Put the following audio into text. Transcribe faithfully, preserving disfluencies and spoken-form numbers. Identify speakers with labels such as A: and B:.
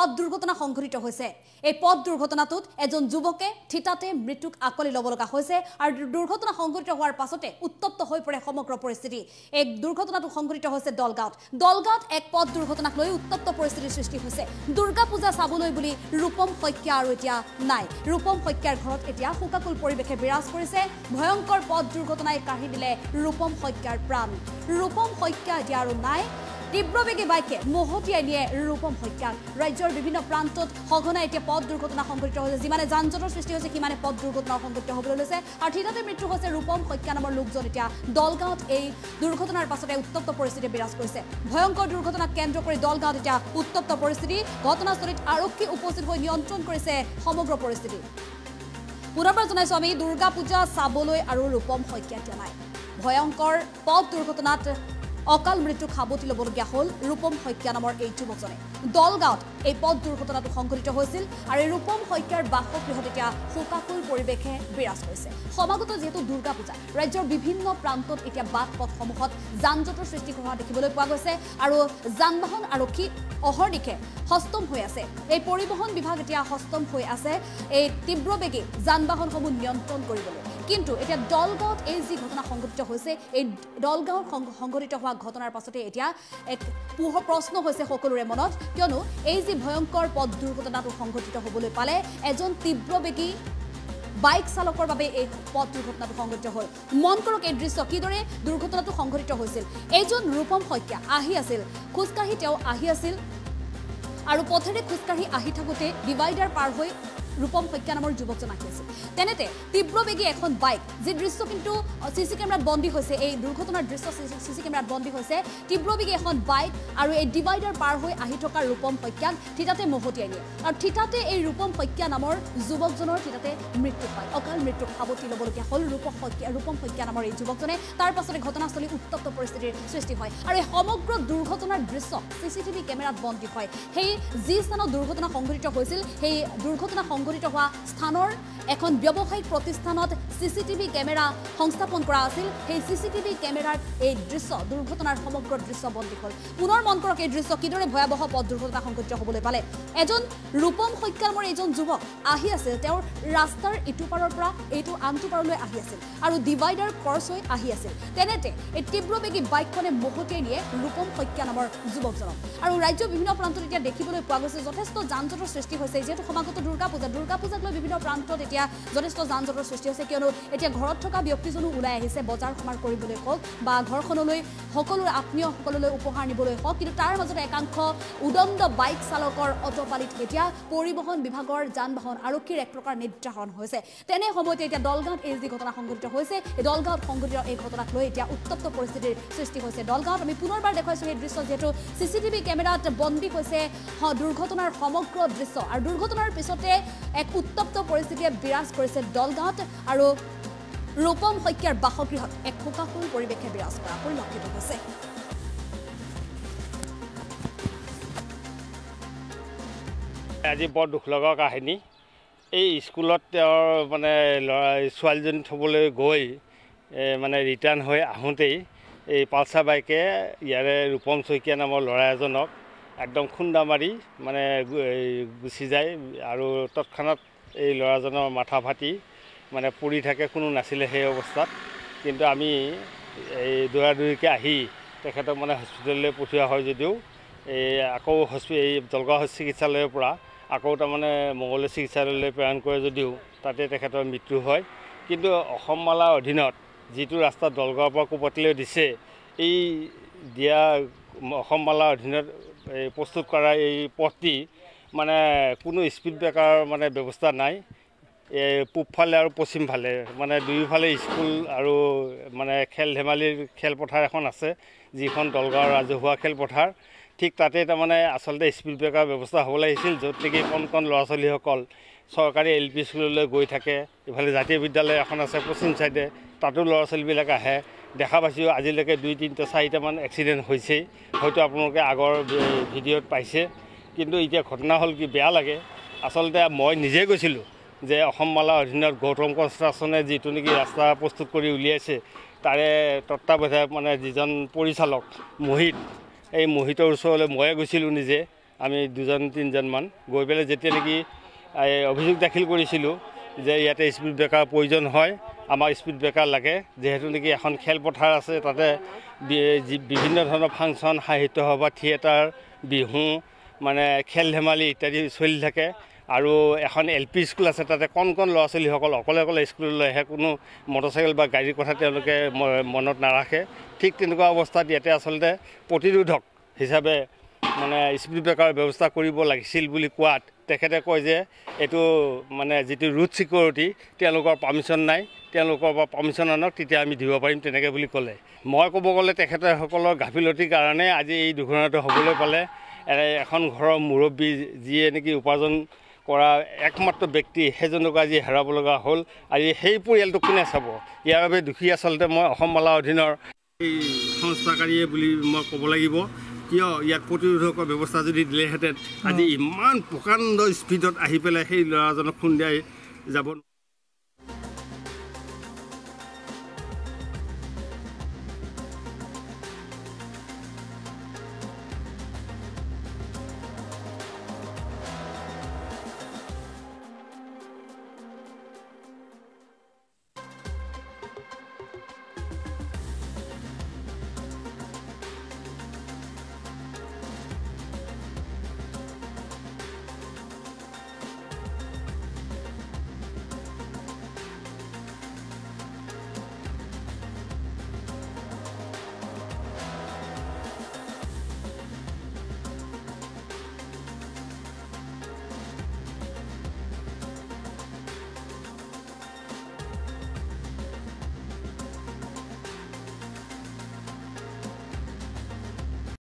A: পথ দুৰ্ঘটনা সংঘটিত হৈছে এই পথ দুৰ্ঘটনাটোত এজন যুৱকে ঠিতাতে মৃত্যুক আকলি ল'ব লগা হৈছে আৰু দুৰ্ঘটনা সংঘটিত হোৱাৰ পাছতে উত্তপ্ত হৈ পৰে সমগ্ৰ পৰিস্থিতি এই দুৰ্ঘটনাটো সংঘটিত হৈছে দলগাঁৱত দলগাঁৱত এক পথ দুৰ্ঘটনাক লৈ উত্তপ্ত পৰিস্থিতিৰ সৃষ্টি হৈছে দুৰ্গা পূজা চাবলৈ বুলি ৰূপম শইকীয়া আৰু এতিয়া নাই ৰূপম শইকীয়াৰ ঘৰত এতিয়া শোকাকুল পৰিৱেশে বিৰাজ কৰিছে ভয়ংকৰ পথ দুৰ্ঘটনাই কাঢ়ি দিলে ৰূপম শইকীয়াৰ প্ৰাণ ৰূপম শইকীয়া এতিয়া আৰু নাই তীব্ৰবেগী বাইকে মহতিয়াই নিয়ে ৰূপম শইকীয়াক ৰাজ্যৰ বিভিন্ন প্ৰান্তত সঘনাই এতিয়া পথ দুৰ্ঘটনা সংঘটিত হৈছে যিমানে যান-জঁটৰ সৃষ্টি হৈছে সিমানে পথ দুৰ্ঘটনা সংঘটিত হ'বলৈ লৈছে আৰু ঠিতাতে মৃত্যু হৈছে ৰূপম শইকীয়া নামৰ লোকজন এতিয়া দলগাঁৱত এই দুৰ্ঘটনাৰ পাছতে উত্তপ্ত পৰিস্থিতি বিৰাজ কৰিছে ভয়ংকৰ দুৰ্ঘটনাক কেন্দ্ৰ কৰি দলগাঁৱত এতিয়া উত্তপ্ত পৰিস্থিতি ঘটনাস্থলীত আৰক্ষী উপস্থিত হৈ নিয়ন্ত্ৰণ কৰিছে সমগ্ৰ পৰিস্থিতি পুনৰবাৰ জনাইছো আমি দুৰ্গা পূজা চাবলৈ আৰু ৰূপম শইকীয়া এতিয়া নাই ভয়ংকৰ পথ দুৰ্ঘটনাত অকাল মৃত্যু খাবতি ল'বলগীয়া হ'ল ৰূপম শইকীয়া নামৰ এই যুৱকজনে দলগাঁৱত এই পথ দুৰ্ঘটনাটো সংঘটিত হৈছিল আৰু এই ৰূপম শইকীয়াৰ বাসগৃহত এতিয়া শোকাকুল পৰিৱেশে বিৰাজ কৰিছে সমাগত যিহেতু দুৰ্গা পূজা ৰাজ্যৰ বিভিন্ন প্ৰান্তত এতিয়া বাট পথসমূহত যান-জঁটৰ সৃষ্টি হোৱা দেখিবলৈ পোৱা গৈছে আৰু যান-বাহন আৰক্ষী অহৰ্নিশে হস্তম হৈ আছে এই পৰিবহণ বিভাগ এতিয়া হস্তম হৈ আছে এই তীব্ৰবেগী যান-বাহনসমূহ নিয়ন্ত্ৰণ কৰিবলৈ কিন্তু এতিয়া দলগাঁৱত এই যি ঘটনা সংঘটিত হৈছে এই দলগাঁৱত সংঘটিত হোৱা ঘটনাৰ পাছতে এতিয়া এক প্ৰশ্ন হৈছে সকলোৰে মনত কিয়নো এই যি ভয়ংকৰ পথ দুৰ্ঘটনাটো সংঘটিত হ'বলৈ পালে এজন তীব্ৰবেগী বাইক চালকৰ বাবে এই পথ দুৰ্ঘটনাটো সংঘটিত হ'ল মন কৰক এই দৃশ্য কিদৰে দুৰ্ঘটনাটো সংঘটিত হৈছিল এইজন ৰূপম শইকীয়া আহি আছিল খোজকাঢ়ি তেওঁ আহি আছিল আৰু পথেৰে খোজকাঢ়ি আহি থাকোঁতে ডিভাইডাৰ পাৰ হৈ ৰূপম শইকীয়া নামৰ যুৱকজন আহি আছিল তেনেতে তীব্ৰবেগী এখন বাইক যি দৃশ্য কিন্তু চিচি কেমেৰাত বন্দী হৈছে এই দুৰ্ঘটনাৰ দৃশ্য চিচি কেমেৰাত বন্দী হৈছে তীব্ৰবেগী এখন বাইক আৰু এই ডিভাইডাৰ পাৰ হৈ আহি থকা ৰূপম শইকীয়াক ঠিতাতে মহতিয়াই নিয়ে আৰু ঠিতাতে এই ৰূপম শইকীয়া নামৰ যুৱকজনৰ ঠিতাতে মৃত্যু পায় অকাল মৃত্যুক সাৱটি ল'বলগীয়া হ'ল ৰূপম শইকীয়া ৰূপম শইকীয়া নামৰ এই যুৱকজনে তাৰ পাছতে ঘটনাস্থলী উত্তপ্ত পৰিস্থিতিৰ সৃষ্টি হয় আৰু এই সমগ্ৰ দুৰ্ঘটনাৰ দৃশ্য চিচিটিভি কেমেৰাত বন্দী হয় সেই যি স্থানত দুৰ্ঘটনা সংঘটিত হৈছিল সেই দুৰ্ঘটনা সংঘটিত হোৱা স্থানৰ এখন ব্যৱসায়িক প্ৰতিষ্ঠানত চিচিটিভি কেমেৰা সংস্থাপন কৰা আছিল সেই চিচিটিভি কেমেৰাৰ এই দৃশ্য দুৰ্ঘটনাৰ সমগ্ৰ দৃশ্য বন্দী হ'ল পুনৰ মন কৰক এই দৃশ্য কিদৰে ভয়াৱহ পথ দুৰ্ঘটনা সংঘটিত হ'বলৈ পালে এজন ৰূপম শইকীয়া নামৰ এজন যুৱক আহি আছিল তেওঁৰ ৰাস্তাৰ ইটো পাৰৰ পৰা এইটো আনটো পাৰলৈ আহি আছিল আৰু ডিভাইডাৰ ক্ৰছ হৈ আহি আছিল তেনেতে এই তীব্ৰবেগী বাইকখনে মহতিয়াই নিয়ে ৰূপম শইকীয়া নামৰ যুৱকজনক আৰু ৰাজ্যৰ বিভিন্ন প্ৰান্তত এতিয়া দেখিবলৈ পোৱা গৈছে যথেষ্ট যান-জঁটৰ সৃষ্টি হৈছে যিহেতু সমাগত দুৰ্গা পূজা দুৰ্গা পূজাক লৈ বিভিন্ন প্ৰান্তত এতিয়া যথেষ্ট যান-জঁটৰ সৃষ্টি হৈছে কিয়নো এতিয়া ঘৰত থকা ব্যক্তিজনো ওলাই আহিছে বজাৰ সমাৰ কৰিবলৈ হওক বা ঘৰখনলৈ সকলো আত্মীয়সকললৈ উপহাৰ নিবলৈ হওক কিন্তু তাৰ মাজতে একাংশ উদণ্ড বাইক চালকৰ অটপালিত এতিয়া পৰিবহণ বিভাগৰ যান-বাহন আৰক্ষীৰ এক প্ৰকাৰ নিৰ্যাতন হৈছে তেনে সময়তে এতিয়া দলগাঁৱত এই যি ঘটনা সংঘটিত হৈছে এই দলগাঁৱত সংঘটিত এই ঘটনাক লৈ এতিয়া উত্তপ্ত পৰিস্থিতিৰ সৃষ্টি হৈছে দলগাঁৱত আমি পুনৰবাৰ দেখুৱাইছোঁ এই দৃশ্য যিহেতু চিচিটিভি কেমেৰাত বন্দী হৈছে দুৰ্ঘটনাৰ সমগ্ৰ দৃশ্য আৰু দুৰ্ঘটনাৰ পিছতে এক উত্তপ্ত পৰিস্থিতিয়ে বিৰাজ কৰিছে দলগাঁৱত আৰু ৰূপম শইকীয়াৰ বাসগৃহত এক শোকাকুল পৰিৱেশে বিৰাজ কৰা পৰিলক্ষিত হৈছে
B: আজি বৰ দুখ লগা কাহিনী এই স্কুলত তেওঁৰ মানে ল'ৰা ছোৱালীজনী থ'বলৈ গৈ মানে ৰিটাৰ্ণ হৈ আহোঁতেই এই পালচাৰ বাইকে ইয়াৰে ৰূপম শইকীয়া নামৰ ল'ৰা এজনক একদম খুন্দা মাৰি মানে গুচি যায় আৰু তৎক্ষণাত এই ল'ৰাজনৰ মাথা ফাটি মানে পৰি থাকে কোনো নাছিলে সেই অৱস্থাত কিন্তু আমি এই দৌৰা-দৌৰিকৈ আহি তেখেতক মানে হস্পিটেললৈ পঠিওৱা হয় যদিও এই আকৌ হস্পি এই দলগাঁও চিকিৎসালয়ৰ পৰা আকৌ তাৰমানে মঙলদৈ চিকিৎসালয়লৈ প্ৰেৰণ কৰে যদিও তাতে তেখেতৰ মৃত্যু হয় কিন্তু অসম মালাৰ অধীনত যিটো ৰাস্তা দলগাঁৱৰ পৰা কোপতিলৈ দিছে এই দিয়া অসম মালাৰ অধীনত এই প্ৰস্তুত কৰা এই পথটি মানে কোনো স্পীড ব্ৰেকাৰ মানে ব্যৱস্থা নাই এই পূবফালে আৰু পশ্চিমফালে মানে দুয়োফালে স্কুল আৰু মানে খেল ধেমালিৰ খেলপথাৰ এখন আছে যিখন দলগাঁৱৰ ৰাজহুৱা খেলপথাৰ ঠিক তাতে তাৰমানে আচলতে স্পীড ব্ৰেকাৰ ব্যৱস্থা হ'ব লাগিছিল য'ত নেকি কণ কণ ল'ৰা ছোৱালীসকল চৰকাৰী এল পি স্কুললৈ গৈ থাকে ইফালে জাতীয় বিদ্যালয় এখন আছে পশ্চিম চাইডে তাতো ল'ৰা ছোৱালীবিলাক আহে দেখা পাইছোঁ আজিলৈকে দুই তিনিটা চাৰিটামান এক্সিডেণ্ট হৈছেই হয়তো আপোনালোকে আগৰ ভিডিঅ'ত পাইছে কিন্তু এতিয়া ঘটনা হ'ল কি বেয়া লাগে আচলতে মই নিজে গৈছিলোঁ যে অসম মালাৰ অধীনত গৌতম কনষ্ট্ৰাকশ্যনে যিটো নেকি ৰাস্তা প্ৰস্তুত কৰি উলিয়াইছে তাৰে তত্ত্বাৱধায়ক মানে যিজন পৰিচালক মোহিত এই মোহিতৰ ওচৰলৈ ময়ে গৈছিলোঁ নিজে আমি দুজন তিনিজনমান গৈ পেলাই যেতিয়া নেকি অভিযোগ দাখিল কৰিছিলোঁ যে ইয়াতে স্পীড ব্ৰেকাৰ প্ৰয়োজন হয়, আমাক স্পীড ব্ৰেকাৰ লাগে, যিহেতু নেকি এখন খেলপথাৰ আছে, তাতে বিভিন্ন ধৰণৰ ফাংচন, সাহিত্য সভা, থিয়েটাৰ, বিহু, মানে খেল ধেমালি ইত্যাদি চলি থাকে, আৰু এখন এল পি স্কুল আছে, তাতে কণ কণ ল'ৰা ছোৱালীসকল অকলে অকলে স্কুললৈ আহে, কোনো মটৰচাইকেল বা গাড়ীৰ কথা তেওঁলোকে মনত নাৰাখে। ঠিক তেনেকুৱা অৱস্থাত ইয়াতে আচলতে প্ৰতিৰোধক হিচাপে মানে স্পীড ব্ৰেকাৰৰ ব্যৱস্থা কৰিব লাগিছিল বুলি কোৱাত তেখেতে কয় যে এইটো মানে যিটো ৰুট ছিকিউৰিটি তেওঁলোকৰ পাৰ্মিশ্যন নাই, তেওঁলোকৰ পৰা পাৰ্মিশ্যন আনক, তেতিয়া আমি দিব পাৰিম তেনেকৈ বুলি ক'লে। মই ক'ব গ'লে তেখেতসকলৰ গাফিলতিৰ কাৰণে আজি এই দুৰ্ঘটনাটো হ'বলৈ পালে। এখন ঘৰৰ মুৰব্বী যিয়ে নেকি উপাৰ্জন কৰা একমাত্ৰ ব্যক্তি, সেইজনক আজি হেৰাব লগা হ'ল। আজি সেই পৰিয়ালটো কোনে চাব? ইয়াৰ বাবে দুখী আচলতে মই অসম মালা অধীনৰ এই সংস্থাকাৰীয়ে বুলি মই ক'ব লাগিব। কিয় ইয়াত প্ৰতিৰোধকৰ ব্যৱস্থা যদি দিলেহেঁতেন আজি ইমান প্ৰকাণ্ড স্পীডত আহি পেলাই সেই ল'ৰাজনক খুন্দিয়াই যাব